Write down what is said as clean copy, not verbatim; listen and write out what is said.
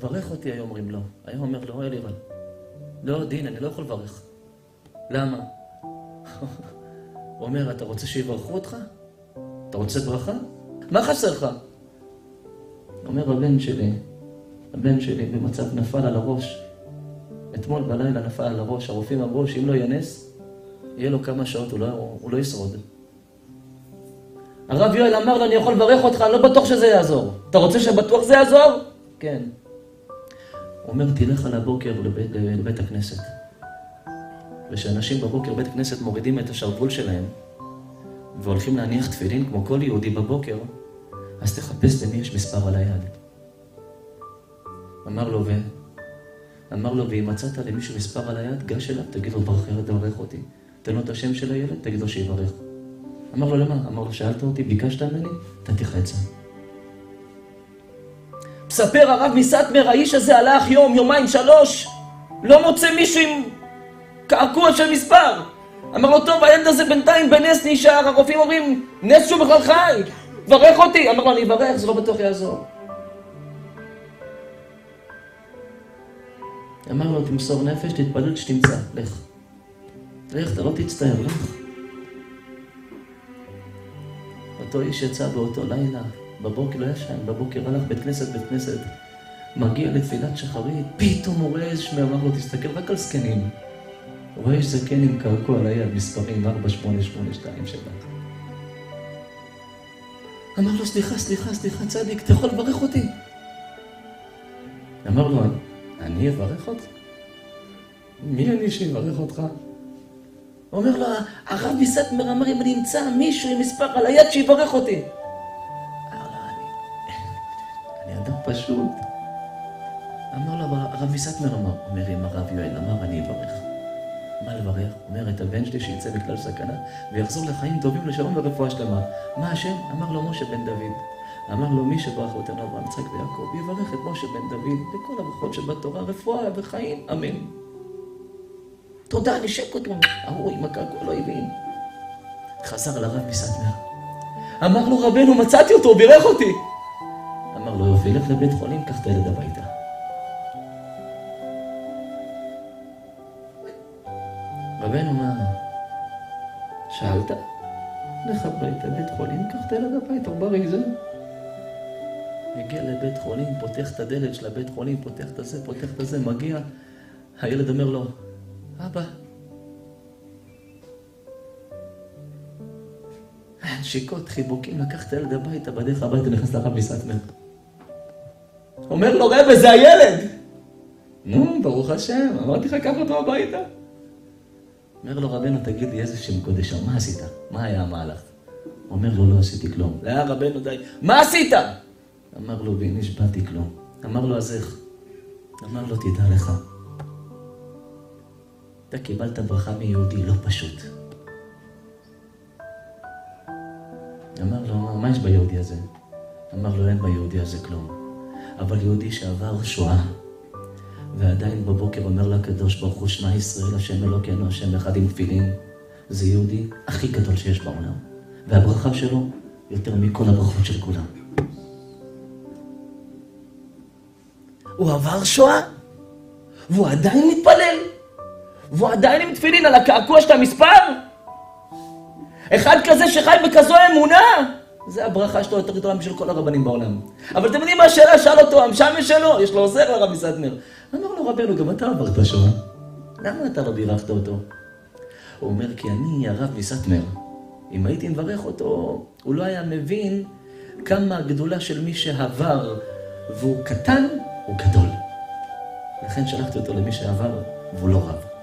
ברך אותי, היום אומרים לו. היום אומר לו, אלירן, לא, דין, אני לא יכול לברך. למה? הוא אומר, אתה רוצה שיברכו אותך? אתה רוצה ברכה? מה חסר לך? אומר, הבן שלי במצב נפל על הראש. אתמול בלילה נפל על הראש. הרופאים אמרו שאם לא ינס, יהיה לו כמה שעות, הוא לא ישרוד. הרב יואל אמר לו, אני יכול לברך אותך, אני לא בטוח שזה יעזור. אתה רוצה שבטוח זה יעזור? כן. הוא אומר, תלך על הבוקר לבית הכנסת. ושאנשים בבוקר בית הכנסת מורידים את השרוול שלהם, והולכים להניח תפילין כמו כל יהודי בבוקר, אז תחפש למי יש מספר על היד. אמר לו, ואם מצאת למישהו מספר על היד, גש אליו, תגיד לו, ברך אותי. תן לו את השם של הילד, תגיד לו שיברך. אמר לו, למה? אמר לו, שאלת אותי, ביקשת ממני, תתי חצה. מספר הרב מסטמר, האיש הזה הלך יום, יומיים, 3, לא מוצא מישהו עם קעקוע של מספר. אמר לו, טוב, הילד הזה בינתיים בנס נשאר, הרופאים אומרים, נס שהוא בכלל חי, ברך אותי. אמר לו, אני אברך, זה לא בטוח יעזור. אמר לו, תמסור נפש, תתפלל שתמצא, לך. לך, אתה לא תצטער, לך. אותו איש יצא באותו לילה, בבוקר לא ישן, בבוקר הלך בית כנסת, מגיע לתפילת שחרית, פתאום הוא רואה איש אמר לו, תסתכל רק על סקנים. הוא רואה איש זקן עם קעקוע על היד, מספרים 4882 אמר לו, סליחה, צדיק, אתה יכול לברך אותי? אמר לו, אני אברך אותך? מי אני שיברך אותך? הוא אומר לו, הרב מסטמר אמר, אם אני אמצא מישהו עם מספר על היד שיברך אותי. אמר לו, אני אדם פשוט. אמר לו, הרב מסטמר אומר, אם הרב יואל אמר, אני אברך. מה לברך? אומר, את הבן שלי שיצא בכלל סכנה, ויחזור לחיים טובים, לשלום ורפואה שלמה. מה השם? אמר לו, משה בן דוד. אמר לו, מי שברך אותנו אברהם, יצחק ויעקב, יברך את משה בן דוד, לכל הברכות שבתורה, רפואה וחיים, אמן. תודה, נשק אותו. ההוא עם הקעקוע לא הבין. חזר לרב מסטמר. אמר לו, רבנו, מצאתי אותו, הוא בירך אותי. אמר לו, יופי, לך לבית חולים, קח את הילד הביתה. רבנו, מה? שאלת? לך הביתה, בית חולים, קח את הילד הביתה, הוא בריא, זה. מגיע לבית חולים, פותח את הדלת של הבית חולים, פותח את זה, מגיע. הילד אומר לו, אבא. נשיקות, חיבוקים, לקח את הילד הביתה, בדרך הביתה נכנס לרב מסטמר. אומר לו, רבי, זה הילד! נו, ברוך השם, אמרתי לך, קח אותו הביתה. אומר לו, רבנו, תגיד לי איזה שם קודש, מה עשית? מה היה המהלך? אומר לו, לא עשיתי כלום. רבנו, די, מה עשית? אמר לו, בי, נשבעתי כלום. אמר לו, אז איך? אמר לו, תדע לך. אתה קיבלת ברכה מיהודי לא פשוט. אמר לו, מה יש ביהודי הזה? אמר לו, אין ביהודי הזה כלום. אבל יהודי שעבר שואה, ועדיין בבוקר אומר לקדוש ברוך הוא, שמע ישראל, השם אלוקינו, השם אחד עם תפילין, זה יהודי הכי גדול שיש בעולם. והברכה שלו יותר מכל הברכות של כולם. הוא עבר שואה, והוא עדיין מתפלל. והוא עדיין עם תפילין על הקעקוע של המספר. אחד כזה שחי בכזו אמונה, זה הברכה שלו יותר גדולה משל כל הרבנים בעולם. אבל אתם יודעים מה השאלה? שאל אותו, המשמש שלו, יש לו עוזר לרב מסטמר. אמר לו, רבנו, גם אתה עברת שואה. למה אתה לא בירכת אותו? הוא אומר, כי אני הרב מסטמר. אם הייתי מברך אותו, הוא לא היה מבין כמה הגדולה של מי שעבר, והוא קטן, הוא גדול. לכן שלחתי אותו למי שעבר, והוא לא רב.